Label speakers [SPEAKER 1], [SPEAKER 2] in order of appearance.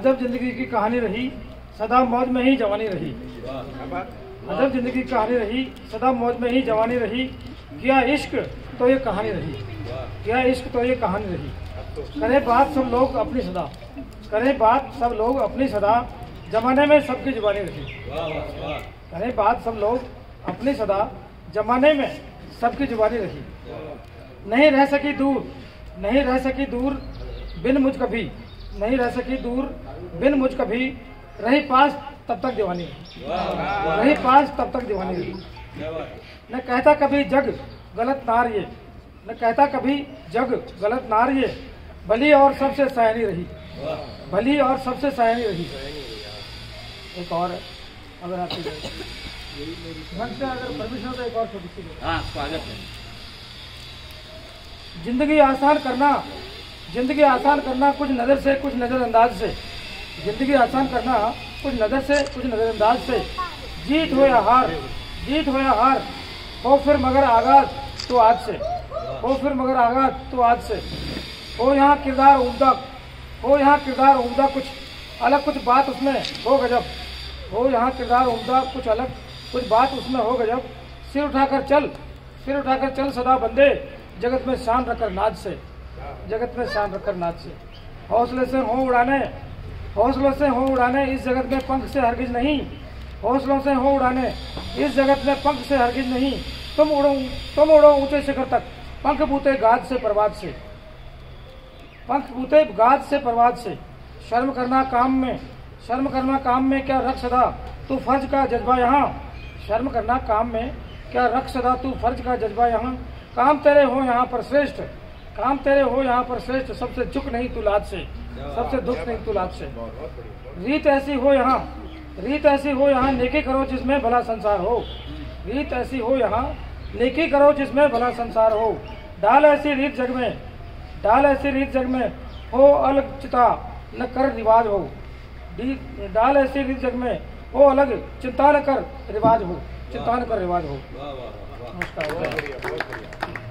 [SPEAKER 1] अजब जिंदगी की कहानी रही, सदा मौज में ही जवानी रही। अजब जिंदगी की कहानी रही, सदा मौज में ही जवानी रही। किया इश्क तो ये कहानी रही, किया इश्क तो ये कहानी रही। करे बात सब लोग अपनी सदा, करे बात सब लोग अपनी सदा, जमाने में सबकी जुबानी रही। करे बात सब लोग अपनी सदा, जमाने में सबकी जुबानी रही। नहीं रह सकी दूर, नहीं रह सकी दूर बिन मुझ कभी, नहीं रह सकी दूर बिन मुझ कभी। रही पास तब तक दीवानी रही, रही पास तब तक दीवानी रही। न कहता कभी जग गलत नार ये, न कहता कभी जग गलत नार ये। भली और सबसे सयानी रही, भली और सबसे सयानी रही। एक और है, अगर आपकी अगर परमिशन तो एक और छोटी सी
[SPEAKER 2] स्वागत है।
[SPEAKER 1] जिंदगी आसान करना, जिंदगी आसान करना कुछ नजर से कुछ नजरअंदाज से। जिंदगी आसान करना कुछ नजर से कुछ नजरअंदाज से। जीत हो या हार, जीत हो या हार, हो फिर मगर आगाज तो आज से, हो फिर मगर आगाज तो आज से। हो यहाँ किरदार उम्दा, हो यहाँ किरदार उम्दा कुछ अलग, कुछ बात उसमें हो गजब। हो यहाँ किरदार उम्दा कुछ अलग, कुछ बात उसमें हो गजब। सिर उठाकर चल, सिर उठाकर चल सदा बंदे, जगत में शान रखकर नाच से, जगत में शान रखकर नाच से। हौसले से हो उड़ाने, हौसलों से हो उड़ाने इस जगत में पंख से हरगिज नहीं। हौसलों से हो उड़ाने इस जगत में पंख से हरगिज नहीं। तुम उड़ो ऊंचे शिखर तक, पंख बूते गाज से परवाज से, पंख बूते गाज से परवाज से। शर्म करना काम में, शर्म करना काम में क्या रख सदा तू फर्ज का जज्बा यहाँ। शर्म करना काम में क्या रख सदा तू फर्ज का जज्बा यहाँ। काम तेरे हो यहाँ पर श्रेष्ठ, काम तेरे हो यहाँ पर श्रेष्ठ। सबसे चुक नहीं तू लाज से, सबसे दुख नहीं तू लाज से। रीत ऐसी हो यहाँ, रीत ऐसी हो यहाँ, नेकी करो जिसमें भला संसार हो। रीत ऐसी हो यहाँ, नेकी करो जिसमें भला संसार हो। डाल ऐसी रीत जग में, डाल ऐसी रीत जग में, हो अलग चिता न कर रिवाज हो। डाल ऐसी रीत जग में, हो अलग चिंता न कर रिवाज हो, चिंता न कर रिवाज हो। नमस्कार।